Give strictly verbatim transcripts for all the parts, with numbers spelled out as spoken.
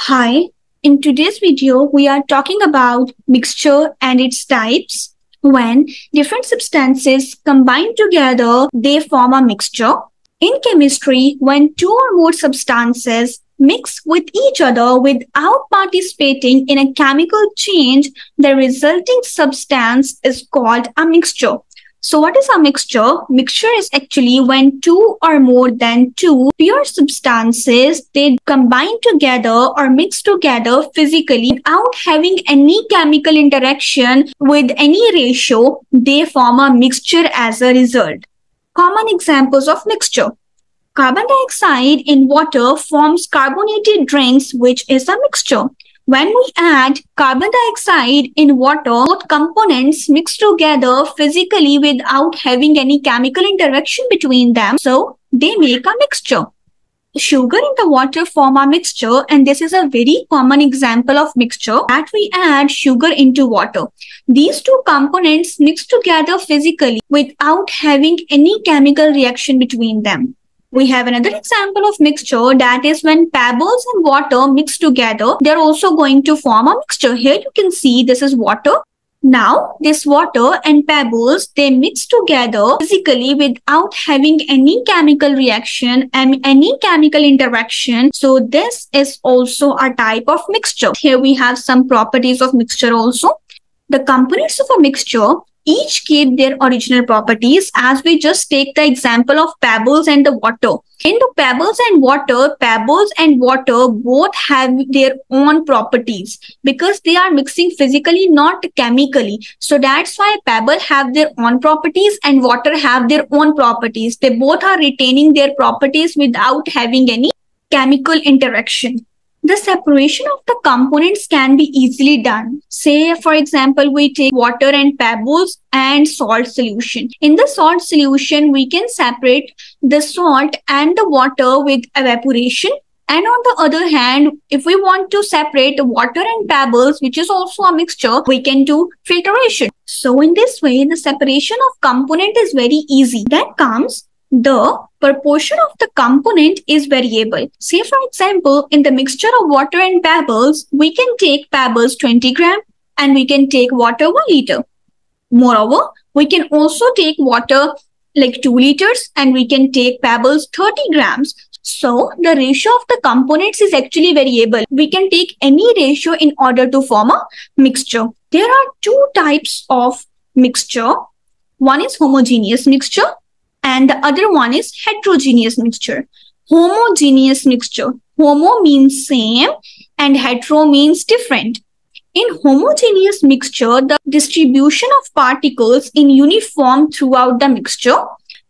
Hi, in today's video, we are talking about mixture and its types. When different substances combine together, they form a mixture. In chemistry, when two or more substances mix with each other without participating in a chemical change, the resulting substance is called a mixture. So what is a mixture? Mixture is actually when two or more than two pure substances, they combine together or mix together physically without having any chemical interaction with any ratio. They form a mixture as a result. Common examples of mixture. Carbon dioxide in water forms carbonated drinks, which is a mixture. When we add carbon dioxide in water, both components mix together physically without having any chemical interaction between them, so they make a mixture. Sugar in the water form a mixture, and this is a very common example of mixture that we add sugar into water. These two components mix together physically without having any chemical reaction between them. We have another example of mixture, that is when pebbles and water mix together, they're also going to form a mixture. Here you can see this is water. Now this water and pebbles, they mix together physically without having any chemical reaction and any chemical interaction. So this is also a type of mixture. Here we have some properties of mixture also. The components of a mixture each keep their original properties, as we just take the example of pebbles and the water. In the pebbles and water, pebbles and water both have their own properties because they are mixing physically, not chemically. So that's why pebble have their own properties and water have their own properties. They both are retaining their properties without having any chemical interaction. The separation of the components can be easily done. Say, for example, we take water and pebbles and salt solution. In the salt solution, we can separate the salt and the water with evaporation. And on the other hand, if we want to separate the water and pebbles, which is also a mixture, we can do filtration. So in this way, the separation of component is very easy. Then comes the proportion of the component is variable. Say, for example, in the mixture of water and pebbles, we can take pebbles twenty grams and we can take water one liter. Moreover, we can also take water like two liters and we can take pebbles thirty grams. So the ratio of the components is actually variable. We can take any ratio in order to form a mixture. There are two types of mixture. One is homogeneous mixture, and the other one is heterogeneous mixture. Homogeneous mixture. Homo means same and hetero means different. In homogeneous mixture, the distribution of particles is uniform throughout the mixture.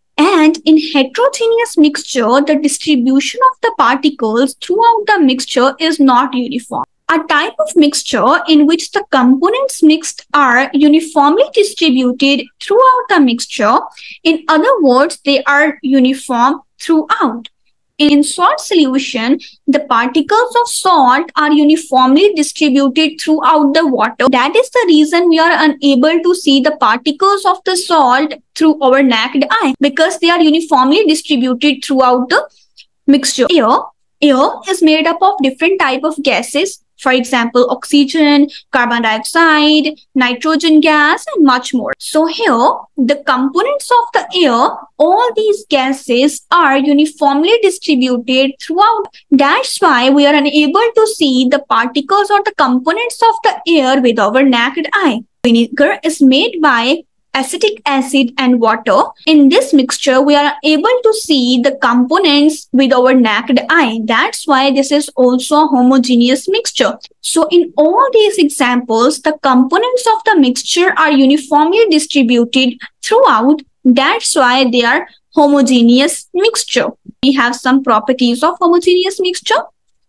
And in heterogeneous mixture, the distribution of the particles throughout the mixture is not uniform. A type of mixture in which the components mixed are uniformly distributed throughout the mixture. In other words, they are uniform throughout. In salt solution, the particles of salt are uniformly distributed throughout the water. That is the reason we are unable to see the particles of the salt through our naked eye, because they are uniformly distributed throughout the mixture. Air, air is made up of different types of gases. For example, oxygen, carbon dioxide, nitrogen gas, and much more. So here, the components of the air, all these gases are uniformly distributed throughout. That's why we are unable to see the particles or the components of the air with our naked eye. Vinegar is made by acetic acid and water. In this mixture, we are able to see the components with our naked eye. That's why this is also a homogeneous mixture. So in all these examples, the components of the mixture are uniformly distributed throughout. That's why they are homogeneous mixture. We have some properties of homogeneous mixture.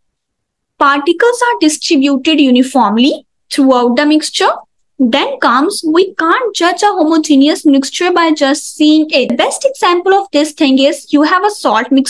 Particles are distributed uniformly throughout the mixture. Then comes, we can't judge a homogeneous mixture by just seeing it. The best example of this thing is you have a salt mixture.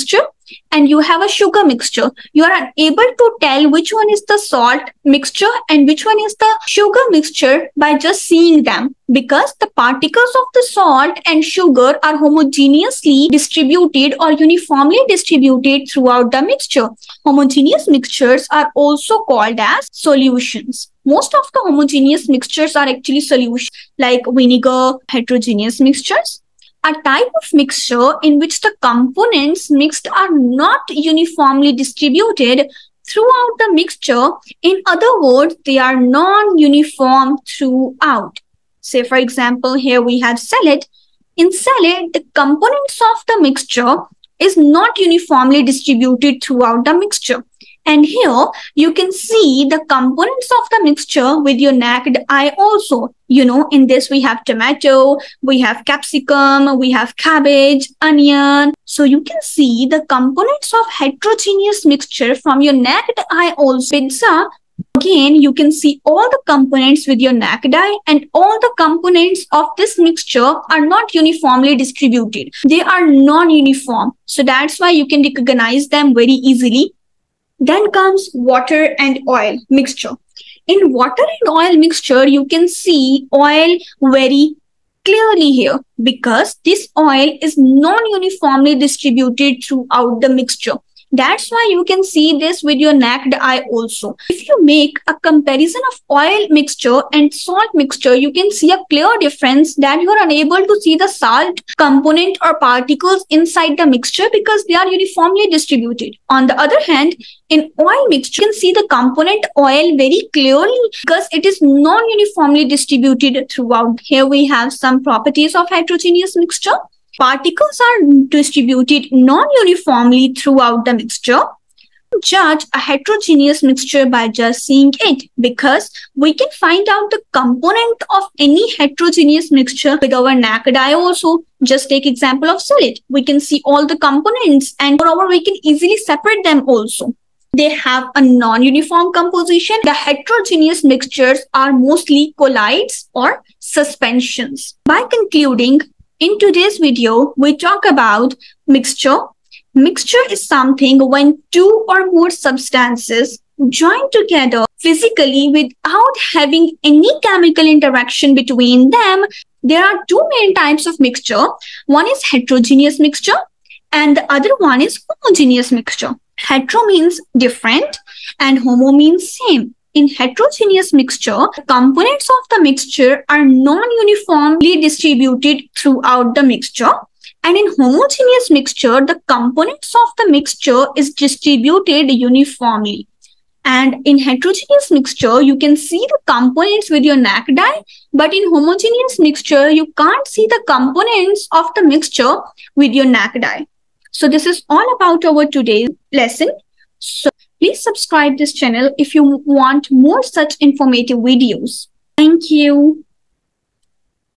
and you have a sugar mixture, you are unable to tell which one is the salt mixture and which one is the sugar mixture by just seeing them, because the particles of the salt and sugar are homogeneously distributed or uniformly distributed throughout the mixture. Homogeneous mixtures are also called as solutions. Most of the homogeneous mixtures are actually solutions, like vinegar, heterogeneous mixtures. A type of mixture in which the components mixed are not uniformly distributed throughout the mixture. In other words, they are non-uniform throughout. Say, for example, here we have salad. In salad, the components of the mixture is not uniformly distributed throughout the mixture. And here you can see the components of the mixture with your naked eye also. You know, in this we have tomato, we have capsicum, we have cabbage, onion. So you can see the components of heterogeneous mixture from your naked eye also. Pizza, again, you can see all the components with your naked eye, and all the components of this mixture are not uniformly distributed. They are non-uniform. So that's why you can recognize them very easily. Then comes water and oil mixture. In water and oil mixture, you can see oil very clearly here because this oil is non-uniformly distributed throughout the mixture. That's why you can see this with your naked eye also. If you make a comparison of oil mixture and salt mixture, you can see a clear difference that you are unable to see the salt component or particles inside the mixture because they are uniformly distributed. On the other hand, in oil mixture, you can see the component oil very clearly because it is non-uniformly distributed throughout. Here we have some properties of heterogeneous mixture. Particles are distributed non-uniformly throughout the mixture. Judge a heterogeneous mixture by just seeing it, because we can find out the component of any heterogeneous mixture with our naked eye also. Just take example of salad. We can see all the components, and moreover we can easily separate them also. They have a non-uniform composition. The heterogeneous mixtures are mostly colloids or suspensions. By concluding, in today's video, we talk about mixture. Mixture is something when two or more substances join together physically without having any chemical interaction between them. There are two main types of mixture. One is heterogeneous mixture and the other one is homogeneous mixture. Hetero means different and homo means same. In heterogeneous mixture, the components of the mixture are non-uniformly distributed throughout the mixture. And in homogeneous mixture, the components of the mixture is distributed uniformly. And in heterogeneous mixture, you can see the components with your naked eye. But in homogeneous mixture, you can't see the components of the mixture with your naked eye. So this is all about our today's lesson. So please subscribe this channel if you want more such informative videos. Thank you.